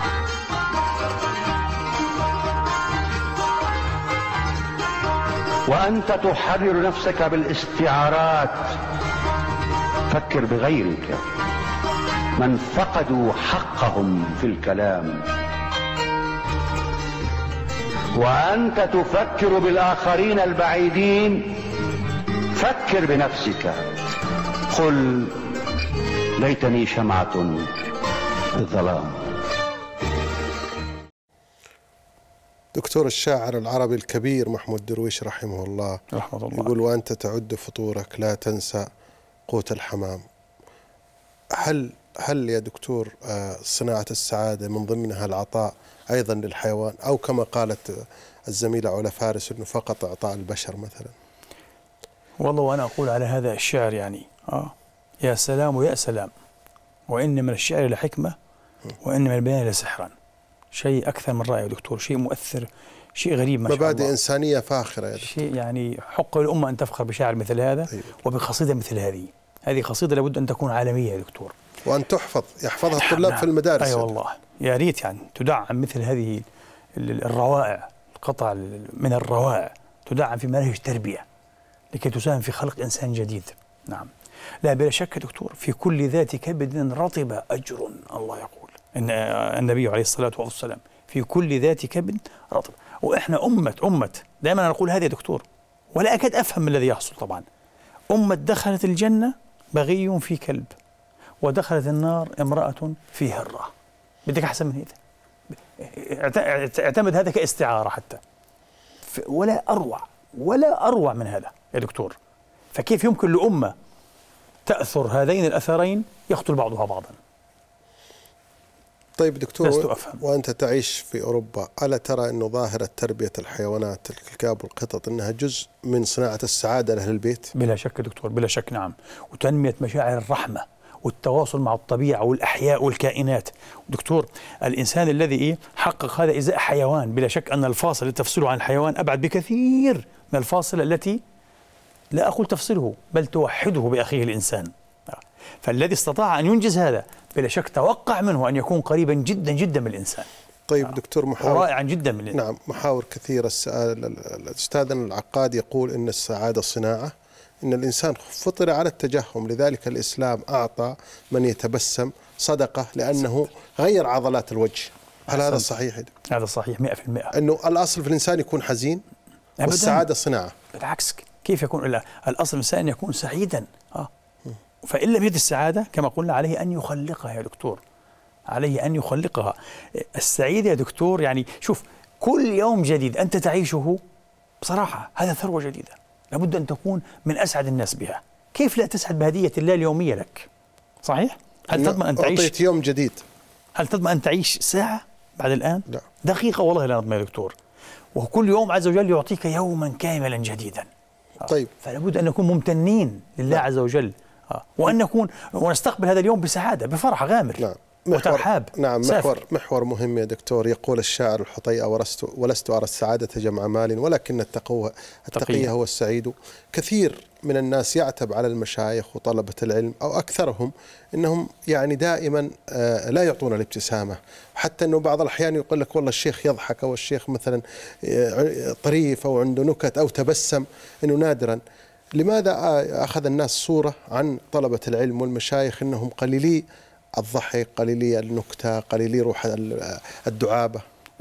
وأنت تحرر نفسك بالاستعارات، فكر بغيرك، من فقدوا حقهم في الكلام. وأنت تفكر بالآخرين البعيدين، فكر بنفسك، قل ليتني شمعة في الظلام. دكتور الشاعر العربي الكبير محمود درويش رحمه الله يقول: وأنت تعد فطورك لا تنسى قوت الحمام. هل يا دكتور صناعة السعادة من ضمنها العطاء أيضا للحيوان، أو كما قالت الزميلة علا فارس أنه فقط إعطاء البشر مثلا؟ والله وأنا أقول على هذا الشعر يعني يا سلام ويا سلام، وإن من الشعر لحكمة وإن من البيان لسحرا. شيء أكثر من رائع يا دكتور، شيء مؤثر، شيء غريب ما شاء الله، مبادئ إنسانية فاخرة يا دكتور. شيء يعني حق للأمة أن تفخر بشاعر مثل هذا. أيوة. وبقصيدة مثل هذه قصيدة لابد أن تكون عالمية يا دكتور، وأن يحفظها الطلاب في المدارس. أي والله يا ريت يعني تدعم مثل هذه الروائع، القطع من الروائع تدعم في مناهج التربية لكي تساهم في خلق إنسان جديد. نعم، لا بلا شك يا دكتور، في كل ذات كبد رطب أجر، الله يقول إن النبي عليه الصلاة والسلام، في كل ذات كبد رطب. وإحنا أمة دائما أنا أقول هذا يا دكتور، ولا أكاد أفهم ما الذي يحصل. طبعا أمة دخلت الجنة بغي في كلب، ودخلت النار امرأة في هرة. بدك أحسن من هذا؟ اعتمد هذا كاستعارة حتى، ولا أروع من هذا يا دكتور. فكيف يمكن لأمة تأثر هذين الأثرين يقتل بعضها بعضا؟ طيب دكتور، لست أفهم. وأنت تعيش في أوروبا، ألا ترى أن ظاهرة تربية الحيوانات الكلاب والقطط أنها جزء من صناعة السعادة لأهل البيت؟ بلا شك دكتور، بلا شك. نعم، وتنمية مشاعر الرحمة والتواصل مع الطبيعة والأحياء والكائنات. دكتور، الإنسان الذي حقق هذا إزاء حيوان، بلا شك أن الفاصل التي تفصله عن الحيوان أبعد بكثير من الفاصل التي لا أقول تفصله بل توحده بأخيه الإنسان. فالذي استطاع أن ينجز هذا بلا شك توقع منه أن يكون قريبا جدا جدا من الإنسان. طيب دكتور، رائعا جدا من الإنسان. نعم، محاور كثيرة. أستاذنا العقاد يقول إن السعادة صناعة، إن الإنسان فطر على التجهم، لذلك الإسلام أعطى من يتبسم صدقة لأنه غير عضلات الوجه. هل هذا صحيح؟ هذا صحيح 100%. أنه الأصل في الإنسان يكون حزين والسعادة صناعة. بالعكس، كيف يكون الأصل الإنسان أن يكون سعيدا. فإن لم يجد السعادة كما قلنا عليه أن يخلقها يا دكتور، عليه أن يخلقها. السعيد يا دكتور يعني شوف، كل يوم جديد أنت تعيشه بصراحة هذا ثروة جديدة، لابد أن تكون من أسعد الناس بها. كيف لا تسعد بهدية الله اليومية لك؟ صحيح؟ هل تضمن أن تعيش أعطيت يوم جديد؟ هل تضمن أن تعيش ساعة بعد الآن؟ لا. دقيقة والله لا نضمن يا دكتور. وكل يوم عز وجل يعطيك يوما كاملا جديدا. طيب، فلابد أن نكون ممتنين لله عز وجل، وأن نكون ونستقبل هذا اليوم بسعادة، بفرح غامر. نعم. وترحاب. نعم، محور مهم يا دكتور. يقول الشاعر الحطيئة: ولست أرى السعادة جمع مال ولكن التقي هو السعيد. كثير من الناس يعتب على المشايخ وطلبة العلم أو أكثرهم أنهم يعني دائما لا يعطون الابتسامة، حتى أنه بعض الأحيان يقول لك والله الشيخ يضحك، أو الشيخ مثلا طريف أو عنده نكت أو تبسم، أنه نادرا. لماذا أخذ الناس صورة عن طلبة العلم والمشايخ أنهم قليلي الضحك، قليلي النكتة، قليلي روح الدعابة؟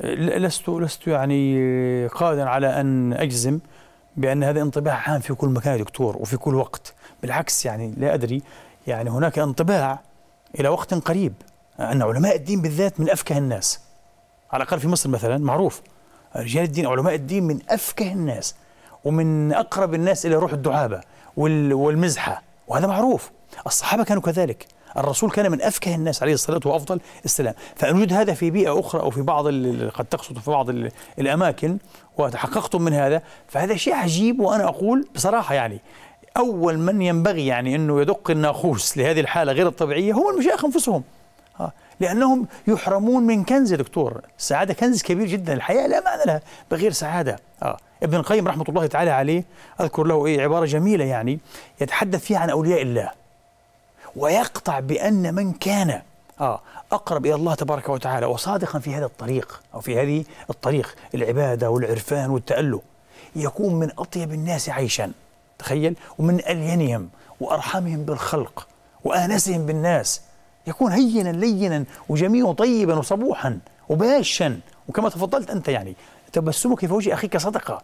لست يعني قادرا على أن أجزم بأن هذا انطباع عام في كل مكان يا دكتور وفي كل وقت. بالعكس يعني لا أدري، يعني هناك انطباع إلى وقت قريب أن علماء الدين بالذات من أفكه الناس، على الأقل في مصر مثلا معروف رجال الدين علماء الدين من أفكه الناس ومن أقرب الناس إلى روح الدعابة والمزحة، وهذا معروف. الصحابة كانوا كذلك، الرسول كان من أفكه الناس عليه الصلاة وأفضل السلام. فأن يوجد هذا في بيئة أخرى أو في بعض قد تقصد في بعض الأماكن وتحققتم من هذا، فهذا شيء عجيب. وأنا أقول بصراحة يعني أول من ينبغي يعني أنه يدق الناقوس لهذه الحالة غير الطبيعية هم المشايخ أنفسهم، لأنهم يحرمون من كنز يا دكتور. السعادة كنز كبير جدا، الحياة لا معنى لها بغير سعادة. ابن القيم رحمة الله تعالى عليه أذكر له عبارة جميلة يعني يتحدث فيها عن أولياء الله، ويقطع بأن من كان أقرب إلى الله تبارك وتعالى وصادقا في هذا الطريق أو في هذه الطريق العبادة والعرفان والتأله يكون من أطيب الناس عيشا، تخيل، ومن ألينهم وأرحمهم بالخلق وآنسهم بالناس، يكون هينا لينا وجميلا طيبا وصبوحا وباشا، وكما تفضلت أنت يعني تبسمك في وجه أخيك صدقة.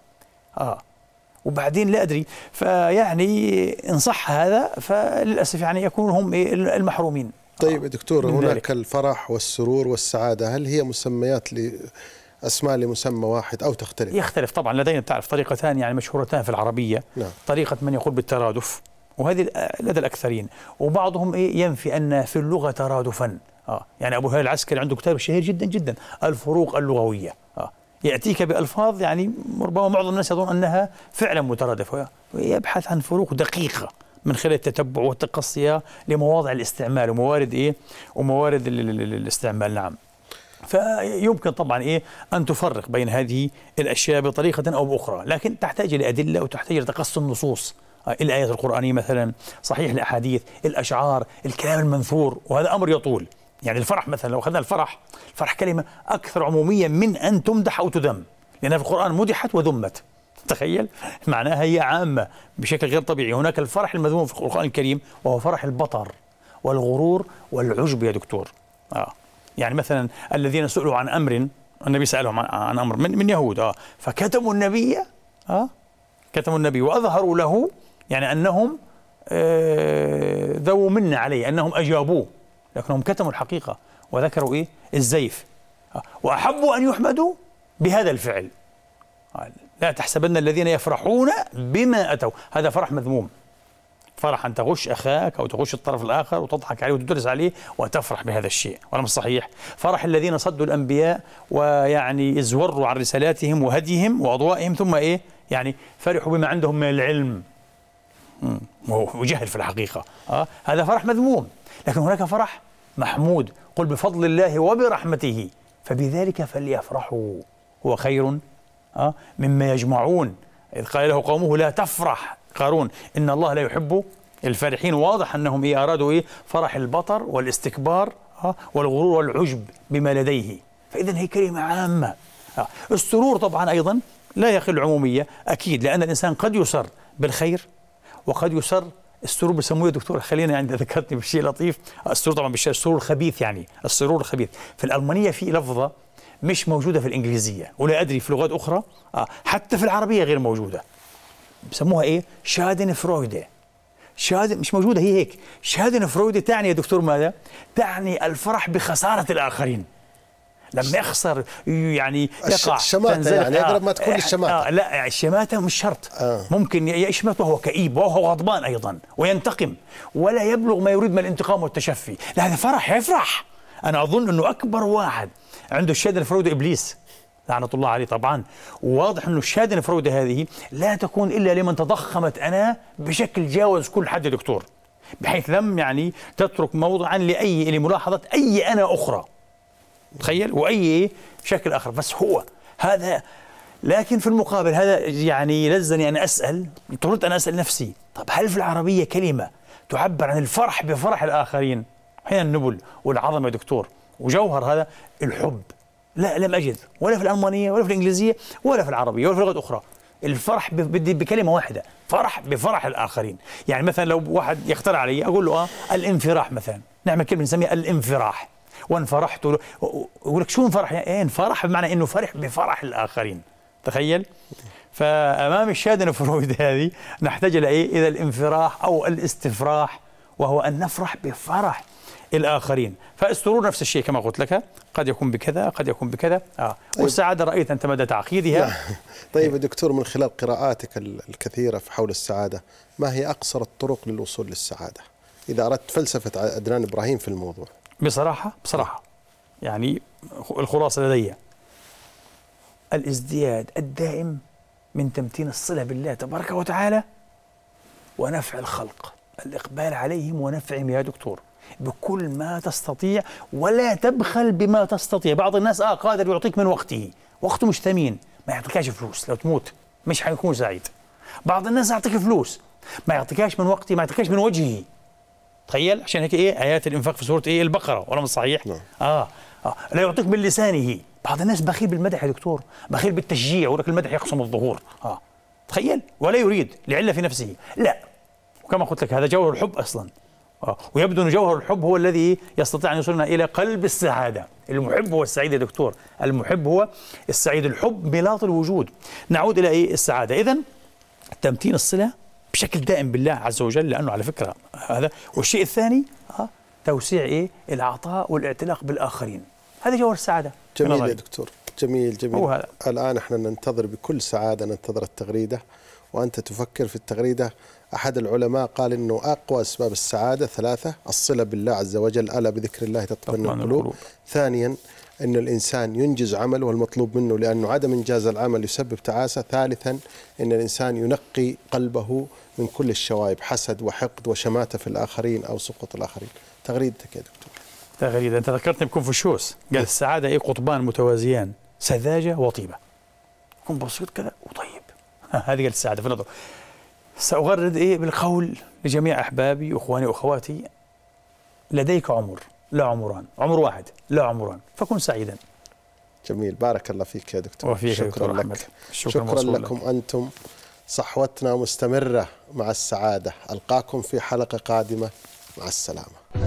وبعدين لا أدري، فيعني إن صح هذا فللأسف يعني يكون هم المحرومين. طيب يا دكتور، هناك الفرح والسرور والسعادة، هل هي مسميات أسماء لمسمى واحد أو تختلف؟ يختلف طبعا. لدينا تعرف طريقتان يعني مشهورتان في العربية. نعم. طريقة من يقول بالترادف، وهذه لدى الأكثرين، وبعضهم ينفي أن في اللغة ترادفا. يعني أبو هلال العسكري عنده كتاب شهير جدا جدا الفروق اللغوية، يأتيك بألفاظ يعني ربما معظم الناس يظن أنها فعلا مترادفة، ويبحث عن فروق دقيقة من خلال التتبع والتقصي لمواضع الاستعمال وموارد وموارد الاستعمال. نعم. فيمكن طبعا أن تفرق بين هذه الأشياء بطريقة أو بأخرى، لكن تحتاج إلى أدلة وتحتاج إلى تقصي النصوص، الآيات القرآنية مثلا، صحيح الأحاديث، الأشعار، الكلام المنثور، وهذا أمر يطول. يعني الفرح مثلا لو أخذنا الفرح كلمة أكثر عمومية من أن تمدح أو تذم، لأنها في القرآن مدحت وذمت، تخيل، معناها هي عامة بشكل غير طبيعي. هناك الفرح المذموم في القرآن الكريم وهو فرح البطر والغرور والعجب يا دكتور. يعني مثلا الذين سئلوا عن أمر، النبي سألهم عن أمر من يهود، فكتموا النبي كتموا النبي وأظهروا له يعني أنهم ذو من عليه، أنهم أجابوه، لكنهم كتموا الحقيقة وذكروا الزيف، وأحبوا أن يحمدوا بهذا الفعل. لا تحسبن الذين يفرحون بما أتوا، هذا فرح مذموم، فرح أن تغش أخاك أو تغش الطرف الآخر وتضحك عليه وتدرس عليه وتفرح بهذا الشيء، ولا مش صحيح؟ فرح الذين صدوا الأنبياء ويعني ازوروا عن رسالاتهم وهديهم وأضوائهم، ثم يعني فرحوا بما عندهم من العلم وجهل في الحقيقة. هذا فرح مذموم. لكن هناك فرح محمود، قل بفضل الله وبرحمته فبذلك فليفرحوا هو خير مما يجمعون، إذ قال له قومه لا تفرح قارون إن الله لا يحب الفرحين. واضح أنهم أرادوا فرح البطر والاستكبار والغرور والعجب بما لديه، فإذن هي كلمة عامة. السرور طبعا أيضا لا يخل عمومية أكيد، لأن الإنسان قد يسر بالخير وقد يسر. السرور بسموه يا دكتور، خلينا عند ذكرتني بشيء لطيف، السرور طبعا بالشيء السرور الخبيث، يعني السرور الخبيث في الألمانية في لفظة مش موجودة في الإنجليزية ولا أدري في لغات أخرى، حتى في العربية غير موجودة، بسموها شادن فرويده. شادن مش موجودة، هي هيك شادن فرويده. تعني يا دكتور ماذا؟ تعني الفرح بخسارة الآخرين، لما يخسر يعني يقع الشماتة، يعني أقرب ما تكون الشماتة. لا الشماتة مش شرط، ممكن يشمت وهو كئيب وهو غضبان أيضا وينتقم ولا يبلغ ما يريد من الانتقام والتشفي، لا هذا فرح يفرح. أنا أظن أنه أكبر واحد عنده الشادن فرويده إبليس لعنة الله عليه طبعا. وواضح أنه الشادن فرويده هذه لا تكون إلا لمن تضخمت أنا بشكل جاوز كل حد يا دكتور، بحيث لم يعني تترك موضعا لملاحظة أي أنا أخرى، تخيل، وأي شكل آخر، بس هو هذا. لكن في المقابل هذا يعني لزني أن أسأل، اضطررت أن أسأل نفسي، طب هل في العربية كلمة تعبر عن الفرح بفرح الآخرين؟ حين النبل والعظمة يا دكتور وجوهر هذا الحب، لا لم أجد ولا في الألمانية ولا في الإنجليزية ولا في العربية ولا في لغات أخرى. الفرح بكلمة واحدة، فرح بفرح الآخرين. يعني مثلا لو واحد يخترع علي أقول له الانفراح مثلا، نعمل كلمة نسميها الانفراح، وانفرحت، يقول لك شو انفرح؟ يعني انفرح بمعنى انه فرح بفرح الاخرين، تخيل. فامام الشادن فرويد هذه نحتاج الى الانفراح او الاستفراح، وهو ان نفرح بفرح الاخرين. فالسرور نفس الشيء كما قلت لك، قد يكون بكذا قد يكون بكذا. طيب. والسعاده رايت انت مدى تعقيدها. طيب يا دكتور، من خلال قراءاتك الكثيره في حول السعاده، ما هي اقصر الطرق للوصول للسعاده؟ إذا أردت فلسفة عدنان إبراهيم في الموضوع؟ بصراحة يعني الخلاصة لدي الازدياد الدائم من تمتين الصلة بالله تبارك وتعالى ونفع الخلق، الإقبال عليهم ونفعهم يا دكتور بكل ما تستطيع، ولا تبخل بما تستطيع. بعض الناس قادر يعطيك من وقته، وقته مش ثمين، ما يعطيكاش فلوس، لو تموت مش حيكون سعيد. بعض الناس يعطيك فلوس ما يعطيكاش من وقته، ما يعطيكاش من وجهه. تخيل، عشان هيك آيات الإنفاق في سورة البقرة، ولا مش صحيح؟ لا يعطيك من لسانه. بعض الناس بخيل بالمدح يا دكتور، بخيل بالتشجيع، ولكن المدح يقسم الظهور. تخيل، ولا يريد لعلة في نفسه. لا، وكما قلت لك هذا جوهر الحب أصلا. ويبدو أن جوهر الحب هو الذي يستطيع أن يوصلنا إلى قلب السعادة. المحب هو السعيد يا دكتور، المحب هو السعيد، الحب ملاط الوجود. نعود إلى السعادة. إذن تمتين الصلة بشكل دائم بالله عز وجل، لأنه على فكرة هذا. والشيء الثاني توسيع العطاء والاعتلاق بالآخرين، هذا جوهر السعادة. جميل يا دكتور، جميل. الآن احنا ننتظر بكل سعادة، ننتظر التغريدة، وأنت تفكر في التغريدة. أحد العلماء قال إنه أقوى أسباب السعادة 3: الصلة بالله عز وجل، ألا بذكر الله تطمئن القلوب. ثانيا أن الإنسان ينجز عمله والمطلوب منه، لأنه عدم إنجاز العمل يسبب تعاسة. ثالثا أن الإنسان ينقي قلبه من كل الشوائب، حسد وحقد وشماتة في الآخرين أو سقوط الآخرين. تغريدتك يا دكتور. تغريدة، أنت ذكرتني بكونفوشيوس، قال السعادة قطبان متوازيان، سذاجة وطيبة. كن بسيط كذا وطيب. هذه قال السعادة في النظر. سأغرد بالقول لجميع أحبابي وإخواني وأخواتي: لديك عمر لا عمران، عمر واحد لا عمران، فكن سعيدا. جميل، بارك الله فيك يا دكتور. وفيك شكرا دكتور لك. أحمد. شكرا لكم أنتم. صحوتنا مستمرة مع السعادة. ألقاكم في حلقة قادمة، مع السلامة.